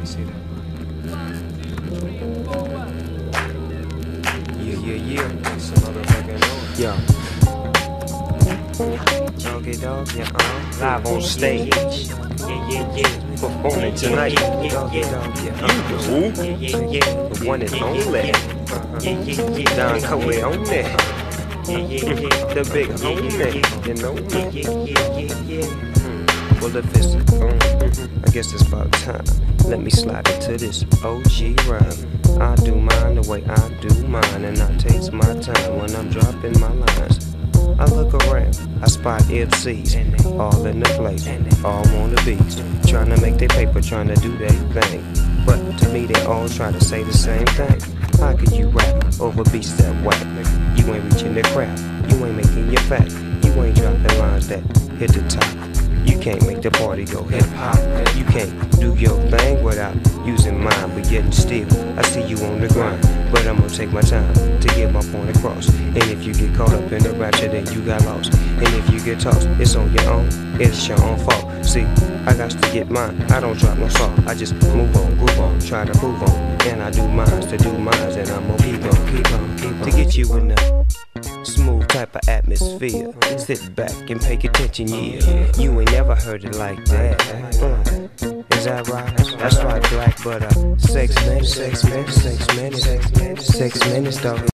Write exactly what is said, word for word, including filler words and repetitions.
See that? Yeah, yeah, yeah. It's a motherfucking noise. Yeah. Doggy dog, yeah, uh, live on stage. Yeah, yeah, yeah. Performing tonight. Doggy dog, yeah, uh, who? Yeah, yeah. The one and only. Uh-huh. Don Cody on it. The big homie. You know me. Well, if it's um, I guess it's about time. Let me slide into this O G rhyme. I do mine the way I do mine, and I takes my time when I'm dropping my lines. I look around, I spot M Cs, all in the place, all on the beats, trying to make their paper, trying to do their thing. But to me, they all try to say the same thing. How could you rap over beats that whack? You ain't reaching the crowd, you ain't making your fact, you ain't dropping lines that hit the top. You can't make the party go hip hop. You can't do your thing without using mine. But getting still, I see you on the grind, but I'm gonna take my time to get my point across. And if you get caught up in the rapture, then you got lost. And if you get tossed, it's on your own. It's your own fault. See, I got to get mine. I don't drop no salt. I just move on, groove on, try to prove on. And I do mines to do mines, and I'm gonna keep on, keep on, keep on to get you in the smooth type of atmosphere. Sit back and pay attention, yeah. You ain't never heard it like that. Uh, is that right? That's right, black, but uh, six minutes, six minutes, six minutes, six minutes, six minutes, dog.